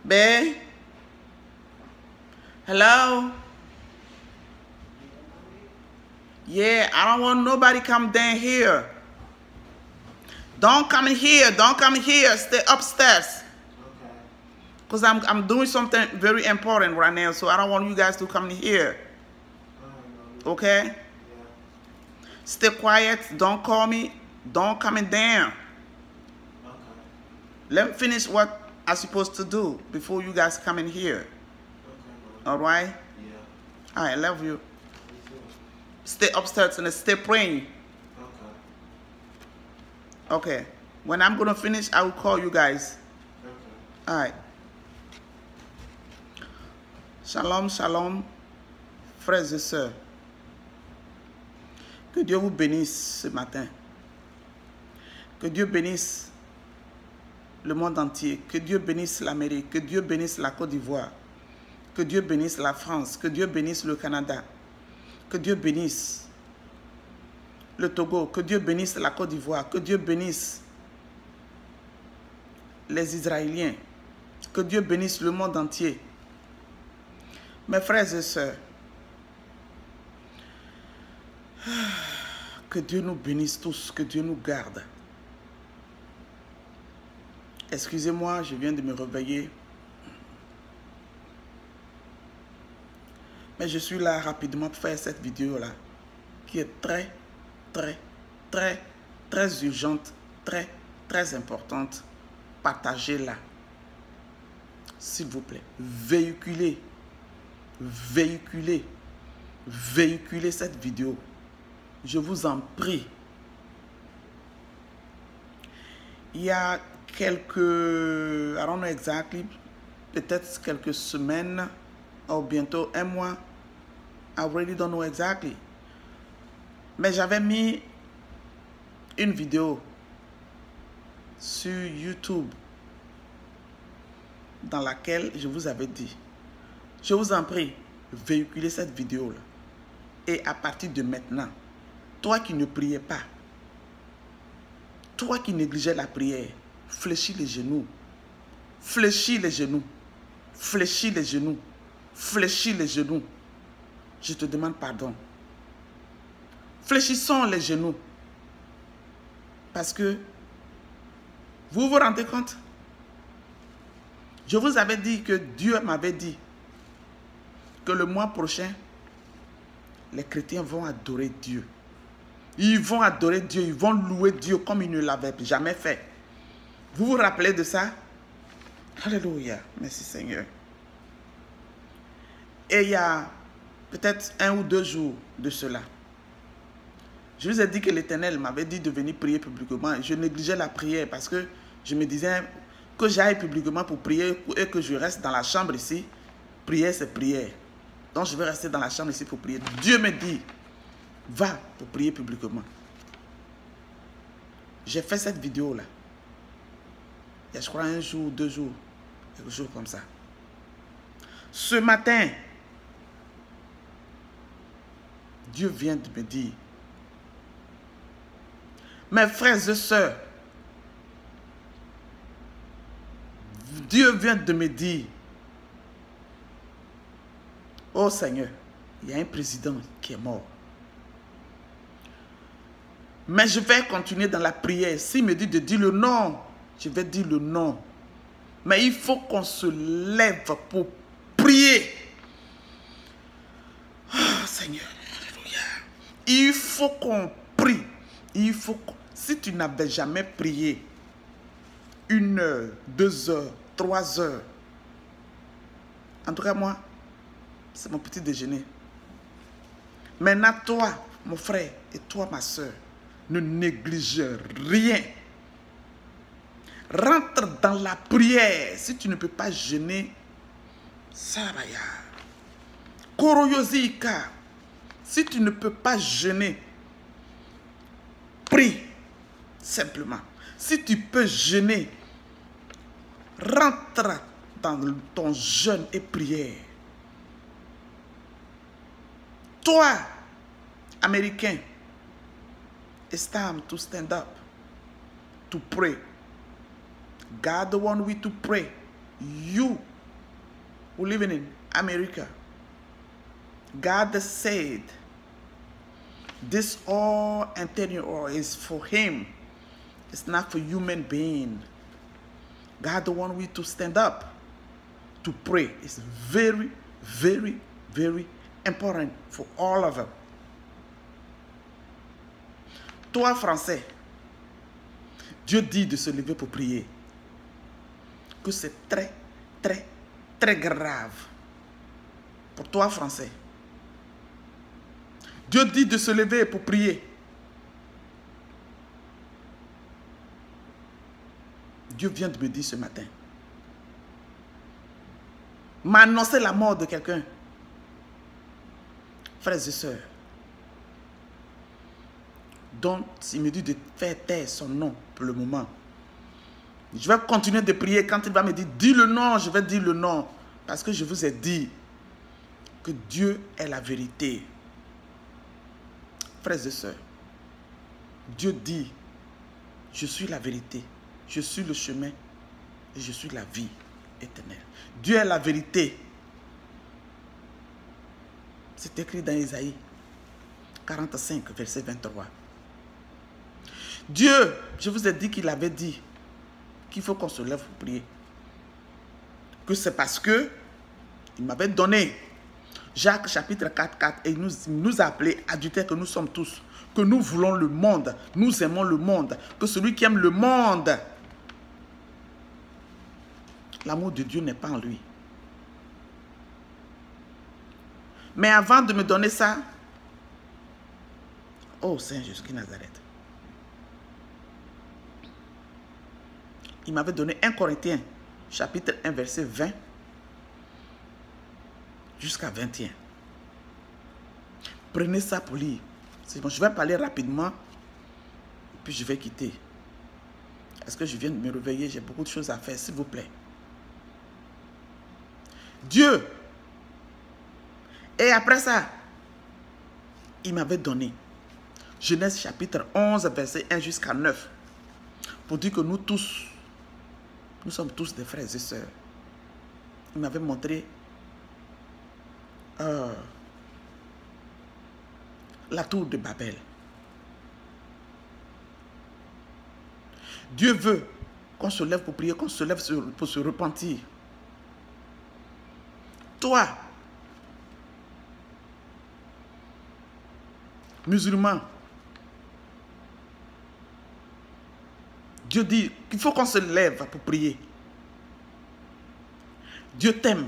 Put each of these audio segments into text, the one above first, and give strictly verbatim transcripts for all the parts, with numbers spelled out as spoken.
Babe? Hello? Yeah, I don't want nobody come down here. Don't come in here. Don't come in here. Stay upstairs. Okay. Because I'm, I'm doing something very important right now, so I don't want you guys to come in here. Okay? Yeah. Stay quiet. Don't call me. Don't come in down. Okay. Let me finish what I'm supposed to do before you guys come in here. Okay, Mom. All right? Yeah. I love you. Me too. Stay upstairs and stay praying. Okay. Okay. When I'm going to finish, I will call you guys. Okay. All right. Shalom, shalom, frères et sœurs. Que Dieu vous bénisse ce matin. Que Dieu bénisse le monde entier. Que Dieu bénisse l'Amérique. Que Dieu bénisse la Côte d'Ivoire. Que Dieu bénisse la France. Que Dieu bénisse le Canada. Que Dieu bénisse le Togo. Que Dieu bénisse la Côte d'Ivoire. Que Dieu bénisse les Israéliens. Que Dieu bénisse le monde entier. Mes frères et sœurs, que Dieu nous bénisse tous, que Dieu nous garde. Excusez-moi, je viens de me réveiller. Mais je suis là rapidement pour faire cette vidéo-là, qui est très, très, très, très urgente, très, très importante. Partagez-la. S'il vous plaît, véhiculez, véhiculez, véhiculez cette vidéo. Je vous en prie. Il y a quelques, I don't know exactly, peut-être quelques semaines, ou bientôt un mois, I really don't know exactly. Mais j'avais mis une vidéo sur YouTube dans laquelle je vous avais dit, je vous en prie, véhiculez cette vidéo-là. Et à partir de maintenant, toi qui ne priais pas, toi qui négligeais la prière, fléchis les genoux, fléchis les genoux, fléchis les genoux, fléchis les genoux. Je te demande pardon. Fléchissons les genoux. Parce que, vous vous rendez compte? Je vous avais dit que Dieu m'avait dit que le mois prochain, les chrétiens vont adorer Dieu. Ils vont adorer Dieu, ils vont louer Dieu comme ils ne l'avaient jamais fait. Vous vous rappelez de ça? Alléluia. Merci Seigneur. Et il y a peut-être un ou deux jours de cela, je vous ai dit que l'Éternel m'avait dit de venir prier publiquement. Je négligeais la prière parce que je me disais que j'aille publiquement pour prier et que je reste dans la chambre ici. Prière, c'est prière. Donc je vais rester dans la chambre ici pour prier. Dieu me dit, va pour prier publiquement. J'ai fait cette vidéo-là. Il y a, je crois, un jour, deux jours, quelque chose comme ça. Ce matin, Dieu vient de me dire, mes frères et sœurs, Dieu vient de me dire, oh Seigneur, il y a un président qui est mort. Mais je vais continuer dans la prière. S'il me dit de dire le nom, je vais dire le nom. Mais il faut qu'on se lève pour prier. Oh Seigneur, alléluia. Il faut qu'on prie. Il faut qu'on... Si tu n'avais jamais prié une heure, deux heures, trois heures, en tout cas moi, c'est mon petit déjeuner. Maintenant, toi, mon frère, et toi, ma soeur, ne néglige rien. Rentre dans la prière. Si tu ne peux pas jeûner, ça va y aller. Koroyozika. Si tu ne peux pas jeûner, prie simplement. Si tu peux jeûner, rentre dans ton jeûne et prière. Toi, Américain, it's time to stand up, to pray. God the one we to pray. You who living in America, God said, this all interior is for him. It's not for human being. God wants we to stand up to pray. It's very, very, very important for all of them. Toi, Français, Dieu dit de se lever pour prier. Que c'est très, très, très grave. Pour toi, Français. Dieu dit de se lever pour prier. Dieu vient de me dire ce matin. M'a annoncé la mort de quelqu'un. Frères et sœurs. Donc, il me dit de faire taire son nom pour le moment. Je vais continuer de prier. Quand il va me dire, dis le nom, je vais dire le nom. Parce que je vous ai dit que Dieu est la vérité. Frères et sœurs, Dieu dit, je suis la vérité, je suis le chemin et je suis la vie éternelle. Dieu est la vérité. C'est écrit dans Isaïe quarante-cinq, verset vingt-trois. Dieu, je vous ai dit qu'il avait dit qu'il faut qu'on se lève pour prier. Que c'est parce que il m'avait donné Jacques chapitre quatre, quatre, et il nous, nous a appelés adultères que nous sommes tous, que nous voulons le monde, nous aimons le monde, que celui qui aime le monde, l'amour de Dieu n'est pas en lui. Mais avant de me donner ça, oh Saint Jésus de Nazareth, il m'avait donné un Corinthiens chapitre un, verset vingt, jusqu'à vingt et un. Prenez ça pour lire. Bon, je vais parler rapidement, puis je vais quitter. Est-ce que je viens de me réveiller? J'ai beaucoup de choses à faire, s'il vous plaît. Dieu. Et après ça, il m'avait donné Genèse chapitre onze, verset un jusqu'à neuf, pour dire que nous tous, nous sommes tous des frères et sœurs. Il m'avait montré Euh, la tour de Babel. Dieu veut qu'on se lève pour prier, qu'on se lève pour se repentir. Toi, musulman, Dieu dit qu'il faut qu'on se lève pour prier. Dieu t'aime.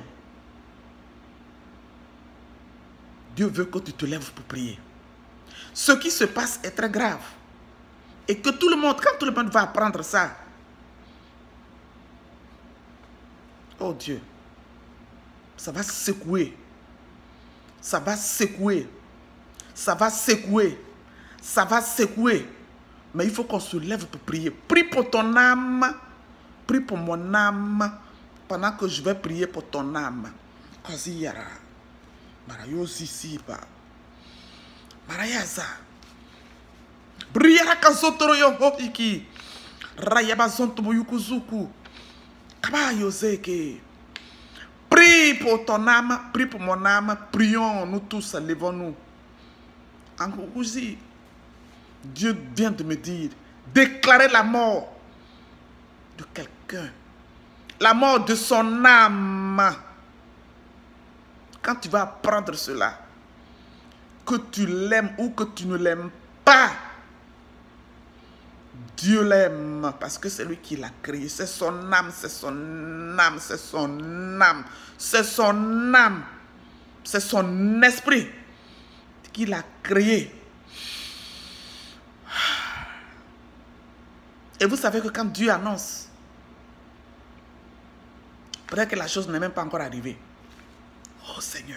Dieu veut que tu te lèves pour prier. Ce qui se passe est très grave. Et que tout le monde, quand tout le monde va apprendre ça, oh Dieu, ça va secouer. Ça va secouer. Ça va secouer. Ça va secouer. Mais il faut qu'on se lève pour prier. Prie pour ton âme. Prie pour mon âme. Pendant que je vais prier pour ton âme. Kaziyara. Marayo sisipa. Marayaza. Briara kazotoro yo hofiki. Rayaba zontobo yukuzuku. Kabayo zeke. Prie pour ton âme, prie pour mon âme. Prions, nous tous, levons-nous. En Kouzi, Dieu vient de me dire, déclarer la mort de quelqu'un. La mort de son âme. Quand tu vas apprendre cela, que tu l'aimes ou que tu ne l'aimes pas, Dieu l'aime parce que c'est lui qui l'a créé. C'est son âme, c'est son âme, c'est son âme, c'est son âme, c'est son esprit qui l'a créé. Et vous savez que quand Dieu annonce, peut-être que la chose n'est même pas encore arrivée. Oh Seigneur.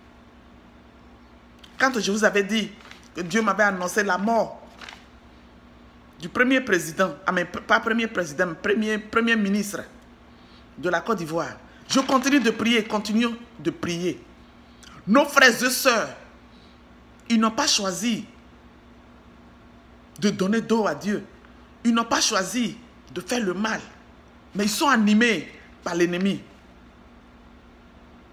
Quand je vous avais dit que Dieu m'avait annoncé la mort du premier président, ah mais pas premier président, premier, premier ministre de la Côte d'Ivoire, je continue de prier, continue de prier. Nos frères et sœurs, ils n'ont pas choisi de donner dos à Dieu. Ils n'ont pas choisi de faire le mal, mais ils sont animés par l'ennemi.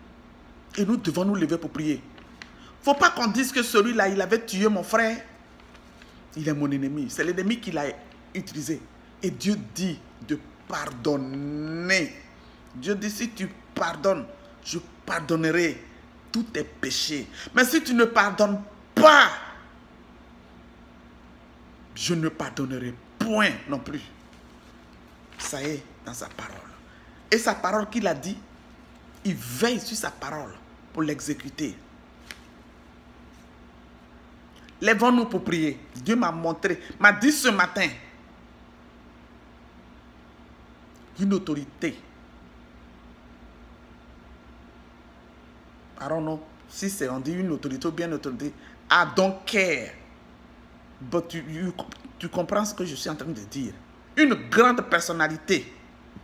Et nous devons nous lever pour prier. Il ne faut pas qu'on dise que celui-là, il avait tué mon frère. Il est mon ennemi. C'est l'ennemi qui l'a utilisé. Et Dieu dit de pardonner. Dieu dit, si tu pardonnes, je pardonnerai tous tes péchés. Mais si tu ne pardonnes pas, je ne pardonnerai point non plus. Ça est dans sa parole. Et sa parole qu'il a dit, il veille sur sa parole pour l'exécuter. Lèvons-nous pour prier. Dieu m'a montré, m'a dit ce matin, une autorité. I don't know si c'est on dit une autorité ou bien une autorité. I don't care. But tu, you, tu comprends ce que je suis en train de dire. Une grande personnalité,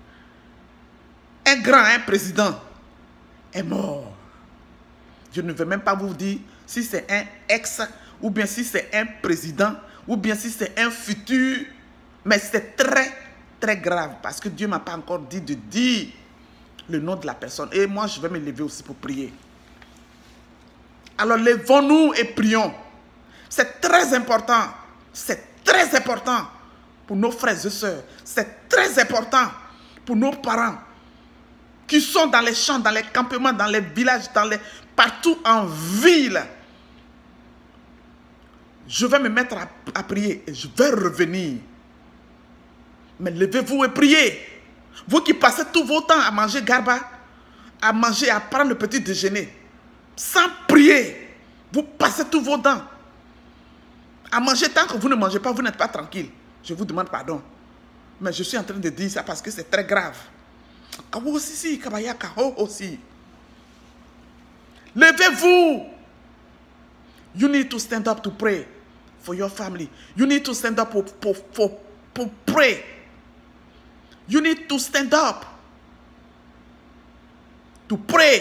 un grand, un président est mort. Je ne veux même pas vous dire si c'est un ex ou bien si c'est un président ou bien si c'est un futur. Mais c'est très, très grave parce que Dieu ne m'a pas encore dit de dire le nom de la personne. Et moi, je vais me lever aussi pour prier. Alors, levons-nous et prions. C'est très important. C'est très important pour nos frères et sœurs. C'est très important pour nos parents qui sont dans les champs, dans les campements, dans les villages, dans les, partout en ville. Je vais me mettre à, à prier et je vais revenir. Mais levez-vous et priez. Vous qui passez tout vos temps à manger garba, à manger, à prendre le petit déjeuner, sans prier, vous passez tout vos temps à manger. Tant que vous ne mangez pas, vous n'êtes pas tranquille. Je vous demande pardon. Mais je suis en train de dire ça parce que c'est très grave. Levez-vous. You need to stand up to pray for your family. You need to stand up for, for, for, for pray. You need to stand up to pray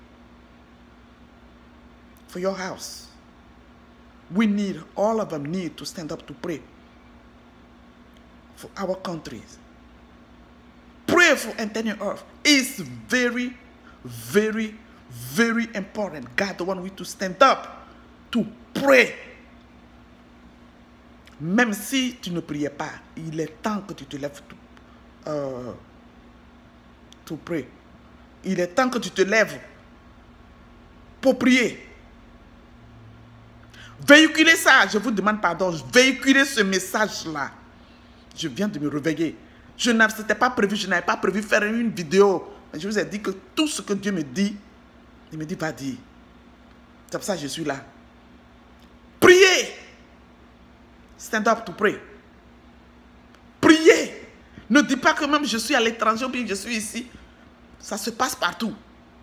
for your house. We need, all of them need to stand up to pray for our countries. Pray for entire earth. It's very, very, very important. God wants we to stand up to pray. Même si tu ne priais pas, il est temps que tu te lèves to, uh, to pray. Il est temps que tu te lèves pour prier. Véhiculez ça, je vous demande pardon. Véhiculez ce message-là. Je viens de me réveiller. Je n'avais pas prévu, je n'avais pas prévu faire une vidéo. Mais je vous ai dit que tout ce que Dieu me dit, il me dit pas dire. C'est pour ça que je suis là. Priez. Stand up to pray. Priez. Ne dis pas que même je suis à l'étranger ou bien je suis ici. Ça se passe partout.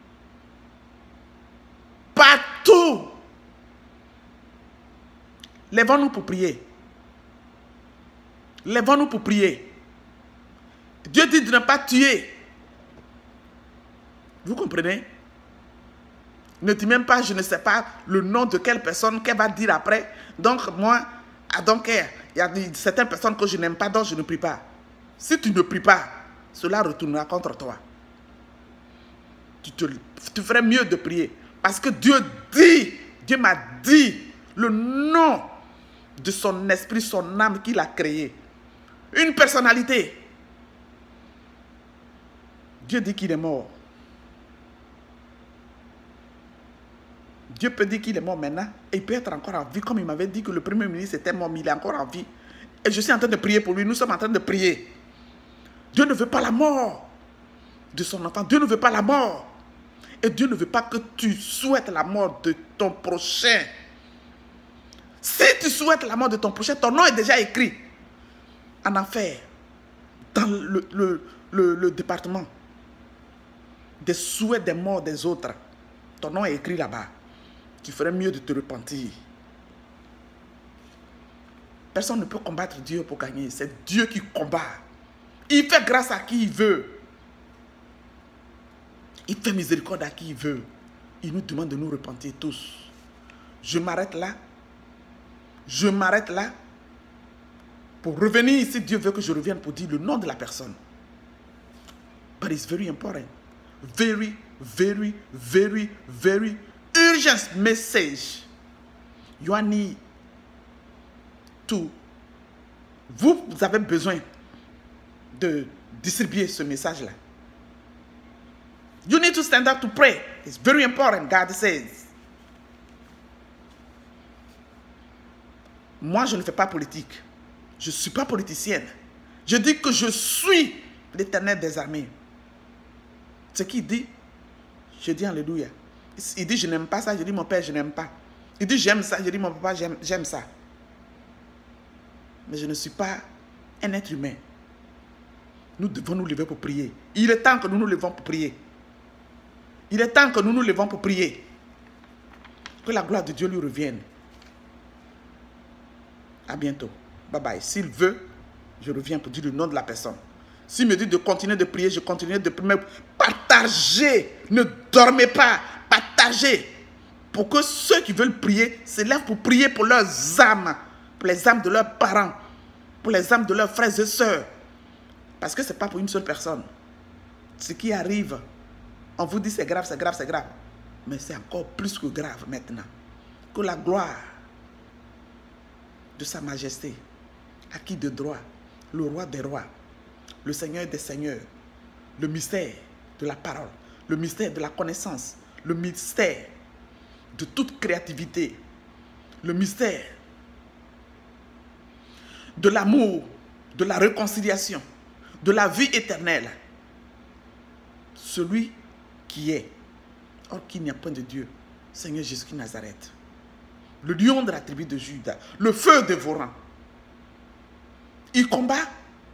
Partout. Lèvons-nous pour prier. Lèvons-nous pour prier. Dieu dit de ne pas tuer. Vous comprenez? Ne dis même pas, je ne sais pas le nom de quelle personne qu'elle va dire après. Donc moi, I don't care. Il y a certaines personnes que je n'aime pas, donc je ne prie pas. Si tu ne pries pas, cela retournera contre toi. Tu, te, tu ferais mieux de prier. Parce que Dieu dit, Dieu m'a dit le nom de son esprit, son âme qu'il a créé. Une personnalité. Dieu dit qu'il est mort. Dieu peut dire qu'il est mort maintenant et il peut être encore en vie, comme il m'avait dit que le premier ministre était mort, mais il est encore en vie. Et je suis en train de prier pour lui. Nous sommes en train de prier. Dieu ne veut pas la mort de son enfant. Dieu ne veut pas la mort. Et Dieu ne veut pas que tu souhaites la mort de ton prochain. Si tu souhaites la mort de ton prochain, ton nom est déjà écrit en enfer dans le, le, le, le département des souhaits des morts des autres. Ton nom est écrit là-bas. Tu ferais mieux de te repentir. Personne ne peut combattre Dieu pour gagner. C'est Dieu qui combat. Il fait grâce à qui il veut. Il fait miséricorde à qui il veut. Il nous demande de nous repentir tous. Je m'arrête là. Je m'arrête là. Pour revenir ici, Dieu veut que je revienne pour dire le nom de la personne. But it's very important. Very, very, very, very urgent message. You need to, vous avez besoin de distribuer ce message-là. You need to stand up to pray. It's very important, God says. Moi, je ne fais pas politique. Je ne suis pas politicienne. Je dis que je suis l'Éternel des armées. Ce qu'il dit, je dis alléluia. Il dit je n'aime pas ça, je dis mon père, je n'aime pas. Il dit j'aime ça, je dis mon papa, j'aime ça. Mais je ne suis pas un être humain. Nous devons nous lever pour prier. Il est temps que nous nous levons pour prier. Il est temps que nous nous levons pour prier. Que la gloire de Dieu lui revienne. À bientôt. Bye bye. S'il veut, je reviens pour dire le nom de la personne. S'il me dit de continuer de prier, je continue de prier. Partagez. Ne dormez pas. Partagez. Pour que ceux qui veulent prier se lèvent pour prier pour leurs âmes. Pour les âmes de leurs parents. Pour les âmes de leurs frères et sœurs. Parce que ce n'est pas pour une seule personne. Ce qui arrive, on vous dit c'est grave, c'est grave, c'est grave. Mais c'est encore plus que grave maintenant. Que la gloire de sa majesté, acquis de droit, le roi des rois, le Seigneur des seigneurs, le mystère de la parole, le mystère de la connaissance, le mystère de toute créativité, le mystère de l'amour, de la réconciliation, de la vie éternelle. Celui qui est, or qu'il n'y a point de Dieu, Seigneur Jésus-Christ Nazareth. Le lion de la tribu de Juda, le feu dévorant. Il combat,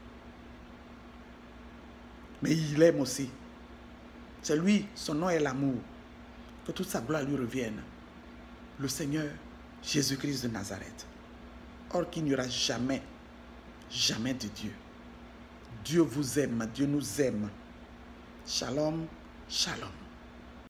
mais il aime aussi. C'est lui, son nom est l'amour. Que toute sa gloire lui revienne. Le Seigneur Jésus-Christ de Nazareth. Or qu'il n'y aura jamais, jamais de Dieu. Dieu vous aime, Dieu nous aime. Shalom, shalom.